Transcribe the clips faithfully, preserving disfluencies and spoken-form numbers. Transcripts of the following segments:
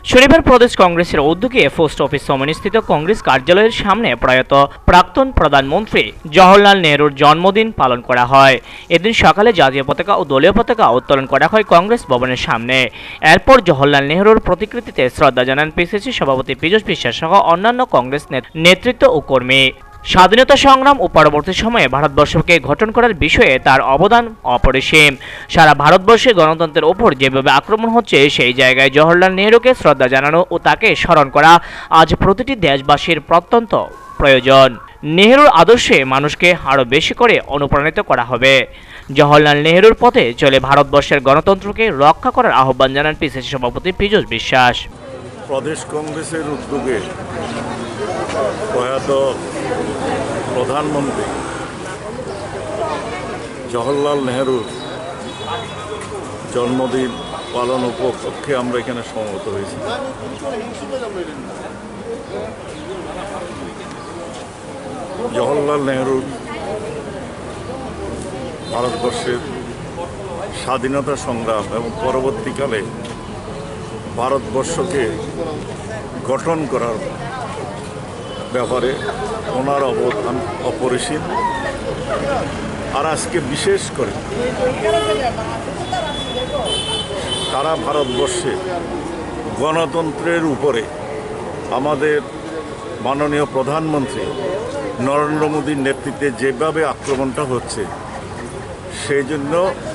শনিবার প্রদেশ কংগ্রেসের উদ্যোগে পোস্ট অফিস সমন্বিত কংগ্রেস কার্যালয়ের সামনে প্রয়াত প্রাক্তন প্রধানমন্ত্রী জওহরলাল নেহরুর জন্মদিন পালন করা হয়। এদিন সকালে জাতীয় পতাকা ও দলীয় পতাকা উত্তোলন করা হয় কংগ্রেস ভবনের সামনে। এরপর জওহরলাল নেহরুর প্রতিকৃতিতে শ্রদ্ধা জানান পিসিসি সভাপতি পীযূষ বিশ্বাস সহ অন্যান্য কংগ্রেস নেতৃত্ব ও কর্মী। স্বাধীনতা সংগ্রাম ও পরবর্তী সময়ে ভারতবর্ষকে গঠন করার বিষয়ে তার অবদান অপরিসীম। সারা ভারতবর্ষে গণতন্ত্রের ওপর যেভাবে আক্রমণ হচ্ছে, সেই জায়গায় জওহরলাল নেহরুকে শ্রদ্ধা জানানো ও তাকে স্মরণ করা আজ প্রতিটি দেশবাসীর প্রত্যন্ত প্রয়োজন। নেহরুর আদর্শে মানুষকে আরও বেশি করে অনুপ্রাণিত করা হবে। জওহরলাল নেহরুর পথে চলে ভারতবর্ষের গণতন্ত্রকে রক্ষা করার আহ্বান জানান পিসিসি সভাপতি পীযূষ বিশ্বাস। প্রদেশ কংগ্রেসের উদ্যোগে প্রয়াত প্রধানমন্ত্রী জওহরলাল নেহরুর জন্মদিন পালন উপলক্ষে আমরা এখানে সমবেত হয়েছি। জওহরলাল নেহরুর ভারতবর্ষের স্বাধীনতা সংগ্রাম এবং পরবর্তীকালে ভারতবর্ষকে গঠন করার ব্যাপারে ওনার অবদান অপরিসীম। আর আজকে বিশেষ করে সারা ভারতবর্ষে গণতন্ত্রের উপরে আমাদের মাননীয় প্রধানমন্ত্রী নরেন্দ্র মোদীর নেতৃত্বে যেভাবে আক্রমণটা হচ্ছে, সেই জন্য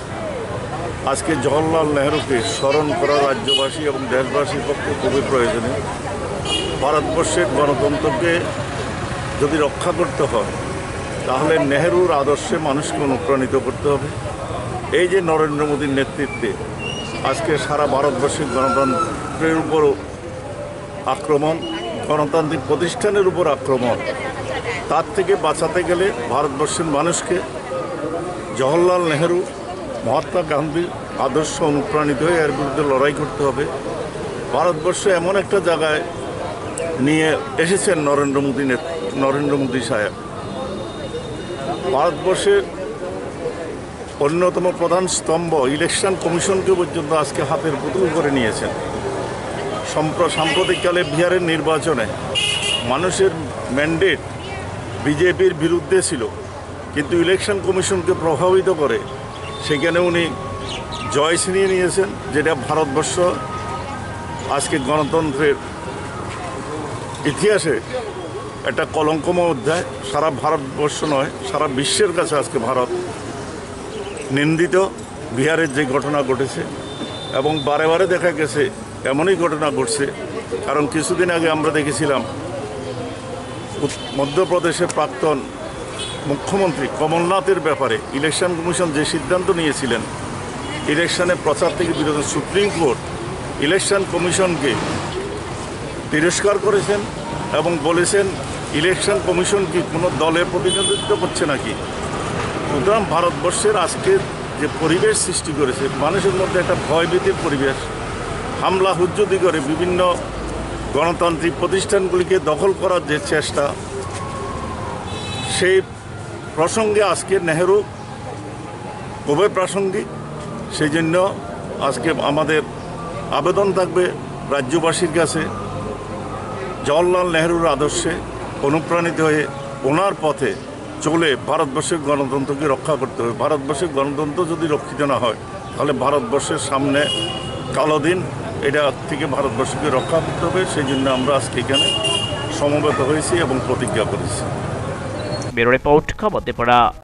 আজকে জওহরলাল নেহরুকে স্মরণ করা রাজ্যবাসী এবং দেশবাসীর পক্ষে খুবই প্রয়োজনীয়। ভারতবর্ষের গণতন্ত্রকে যদি রক্ষা করতে হয়, তাহলে নেহরুর আদর্শে মানুষকে অনুপ্রাণিত করতে হবে। এই যে নরেন্দ্র মোদীর নেতৃত্বে আজকে সারা ভারতবর্ষের গণতন্ত্রের উপর আক্রমণ, গণতান্ত্রিক প্রতিষ্ঠানের উপর আক্রমণ, তার থেকে বাঁচাতে গেলে ভারতবর্ষের মানুষকে জওহরলাল নেহরু, মহাত্মা গান্ধীর আদর্শ অনুপ্রাণিত হয়ে এর বিরুদ্ধে লড়াই করতে হবে। ভারতবর্ষ এমন একটা জায়গায় নিয়ে এসেছেন নরেন্দ্র মোদী নরেন্দ্র মোদী সাহেব। ভারতবর্ষের অন্যতম প্রধান স্তম্ভ ইলেকশন কমিশনকে পর্যন্ত আজকে হাতের পুতুল করে নিয়েছেন। সাম্প্রতিককালে বিহারের নির্বাচনে মানুষের ম্যান্ডেট বিজেপির বিরুদ্ধে ছিল, কিন্তু ইলেকশন কমিশনকে প্রভাবিত করে সেখানে উনি জয় ছিনিয়ে নিয়েছেন, যেটা ভারতবর্ষ আজকে গণতন্ত্রের ইতিহাসে একটা কলঙ্কময় অধ্যায়। সারা ভারতবর্ষ নয়, সারা বিশ্বের কাছে আজকে ভারত নিন্দিত। বিহারের যে ঘটনা ঘটেছে এবং বারে বারে দেখা গেছে এমনই ঘটনা ঘটছে। কারণ কিছুদিন আগে আমরা দেখেছিলাম মধ্যপ্রদেশের প্রাক্তন মুখ্যমন্ত্রী কমলনাথের ব্যাপারে ইলেকশন কমিশন যে সিদ্ধান্ত নিয়েছিলেন, ইলেকশনে প্রচার থেকে বিরত, সুপ্রিম কোর্ট ইলেকশন কমিশনকে তিরস্কার করেছেন এবং বলেছেন ইলেকশন কমিশন কি কোনো দলের প্রতিনিধিত্ব করছে নাকি। সুতরাং ভারতবর্ষের আজকের যে পরিবেশ সৃষ্টি করেছে, মানুষের মধ্যে একটা ভয়ভীতির পরিবেশ, হামলা হুজ্জতি করে বিভিন্ন গণতান্ত্রিক প্রতিষ্ঠানগুলিকে দখল করার যে চেষ্টা, সেই প্রসঙ্গে আজকে নেহরু খুবই প্রাসঙ্গিক। সেই জন্য আজকে আমাদের আবেদন থাকবে রাজ্যবাসীর কাছে, জওহরলাল নেহরুর আদর্শে অনুপ্রাণিত হয়ে ওনার পথে চলে ভারতবর্ষের গণতন্ত্রকে রক্ষা করতে হবে। ভারতবর্ষের গণতন্ত্র যদি রক্ষিত না হয়, তাহলে ভারতবর্ষের সামনে কালো দিন, এটা থেকে ভারতবর্ষকে রক্ষা করতে হবে। সেই জন্য আমরা আজকে এখানে সমবেত হয়েছি এবং প্রতিজ্ঞা করেছি। ব্যুরো রিপোর্ট, খবর ত্রিপুরা।